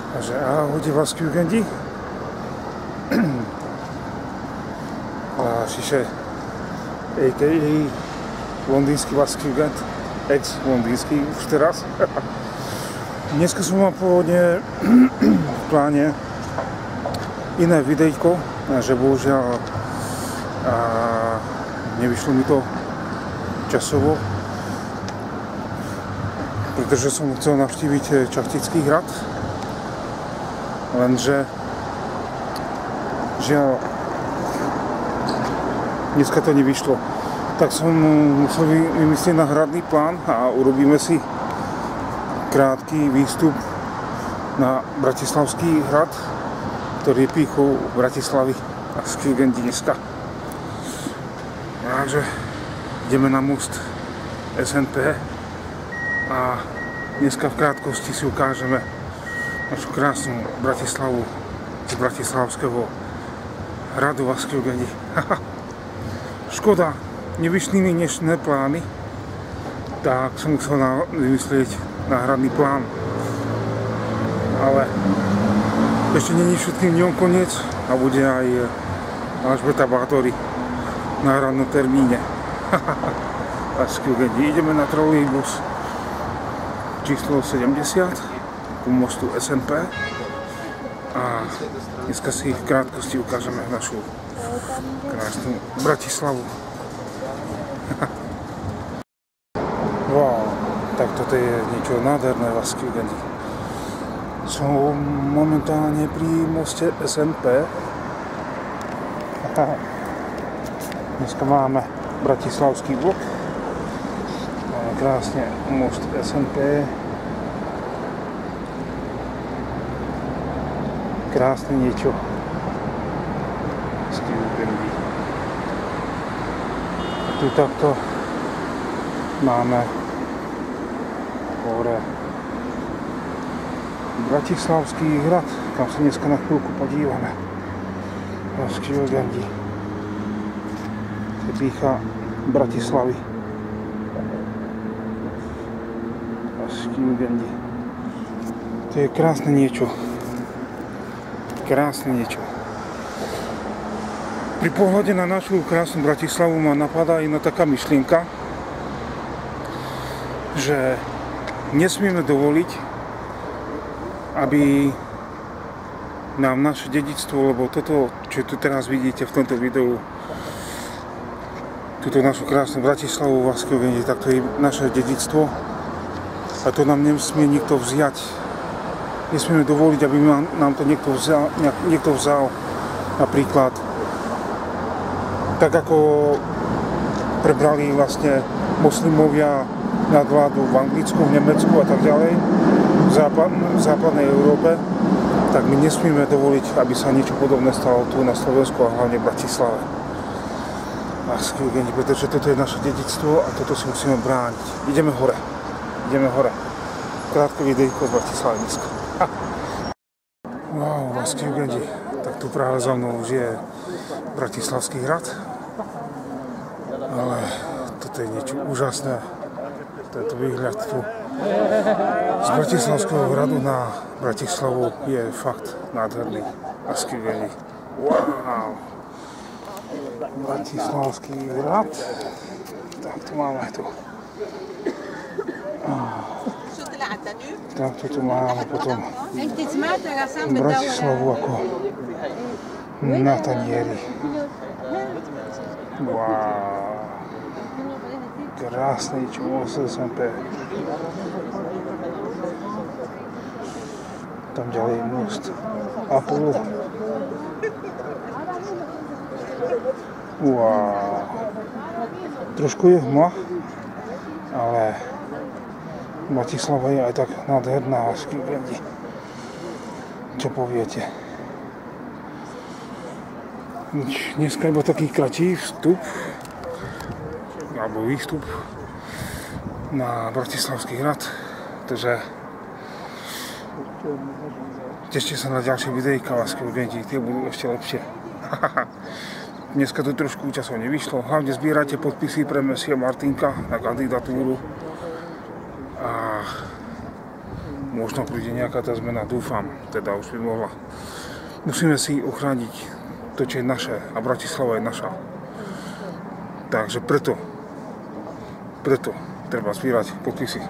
Takže ahojte vás Kjugendi. Šiše a.k.a. londýnsky vás Kjugend, ex-londýnsky už teraz. Dneska som mal pôvodne v pláne iné videjko, že bohužiaľ nevyšlo mi to časovo, pretože som chcel navštíviť Čachtický hrad, lenže žiaľ dneska to nevyšlo. Tak som musel vymyslieť na hradný plán a urobíme si krátky výstup na Bratislavský hrad, ktorý je pýchou Bratislavy a z Kjugendi dneska. Takže ideme na most SNP a dneska v krátkosti si ukážeme našu krásnu Bratislavu z Bratislavského hradu a z Kjugendi. Škoda, nevyšli mi dnešné plány, tak som musel vymyslieť náhradný plán. Ale ešte nie je všetkým dňom koniec a bude aj Alžbeta Bátory v náhradnom termíne. A z Kjugendi ideme na trolejbus číslo 70 ku mostu SNP a dneska si v krátkosti ukážeme našu krásnu Bratislavu. Wow, tak toto je niečo nádherné vás Kjugendi. Som momentálne pri moste SNP. Dneska máme bratislavský blok. Máme krásne most SNP. Krásne niečo z Kjugendi. A tu takto máme hore Bratislavský hrad, kam sa dneska na chvíľku podívame. Z Kjugendi. To je pýcha Bratislavy. Z Kjugendi. To je krásne niečo. Krásne niečo. Pri pohľade na našu krásnu Bratislavu ma napadá jedna taká myšlienka, že nesmieme dovoliť, aby nám naše dedičstvo, lebo toto, čo tu teraz vidíte v tomto videu, túto našu krásnu Bratislavu v Kjugendi, tak to je naše dedičstvo a to nám nesmie nikto vziať. Nesmieme dovoliť, aby nám to niekto vzal. Napríklad tak ako prebrali vlastne moslimovia nadvládu v Anglicku, v Nemecku a tak ďalej, v západnej Európe, tak my nesmieme dovoliť, aby sa niečo podobné stalo tu na Slovensku a hlavne v Bratislave. A z Kjugendi, pretože toto je naše dedičstvo a toto si musíme brániť. Ideme hore. Krátke videjko z Bratislavy dneska. Wow, vás Kjugendi. Tak tu práve za mnou už je Bratislavský hrad. Ale toto je niečo úžasné. Tento výhľad tu z Bratislavského hradu na Bratislavu je fakt nádherný. Vás Kjugendi. Wow. Bratislavský hrad. Tak tu máme tu. Tak tu máme potom Bratislavu ako na tanieri. Wow. Krásne, čo most SNP. Tam ďalej most Apollo. Wow. Trošku je hmla, ale Bratislava je aj tak nádherná z Kjugendi. Čo poviete? Dneska iba taký kratší vstup alebo výstup na Bratislavský hrad, takže tešte sa na ďalšie videjka vás Kjugendi, tie budú ešte lepšie. Dneska to trošku časov nevyšlo, hlavne zbierajte podpisy pre Messia Martinka na kandidatúru a možno príde nejaká tá zmena, dúfam, teda už by mohla. Musíme si uchrániť to, čo je naše a Bratislava je naša. Takže preto treba zbierať podpisy.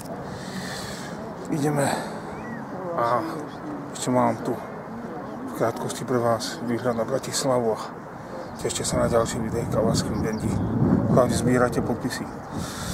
Ideme a ešte mám tu v krátkosti pre vás výhľad na Bratislavu a tešte sa na ďalší videjka o Vaským Bendi. Hlavne zbierajte podpisy.